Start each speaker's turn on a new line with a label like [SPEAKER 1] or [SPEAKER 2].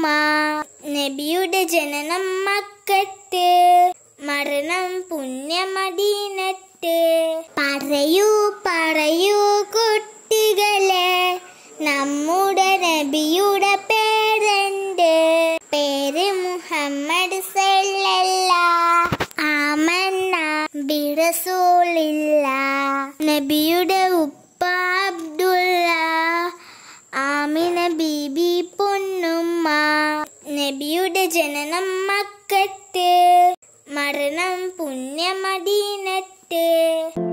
[SPEAKER 1] പൊന്നുമ്മ. നബിയുടെ ജനനം മക്കത്ത്, മരണം പുണ്യമദീനത്ത്. പറയൂ പറയൂ കുട്ടികളെ, നമ്മുടെ നബിയുടെ പേരെന്ത്? പേര് മുഹമ്മദ് സല്ലല്ലാഹു ആമന്ന ബിറസൂലില്ലാഹ്. നബിയുടെ ഉപ്പ അബ്ദുള്ള, ആമിന ബീബി പൊന്നുമ്മ. നബിയുടെ ജനനം മക്കത്ത്, മരണം പുണ്യമദീനത്ത്.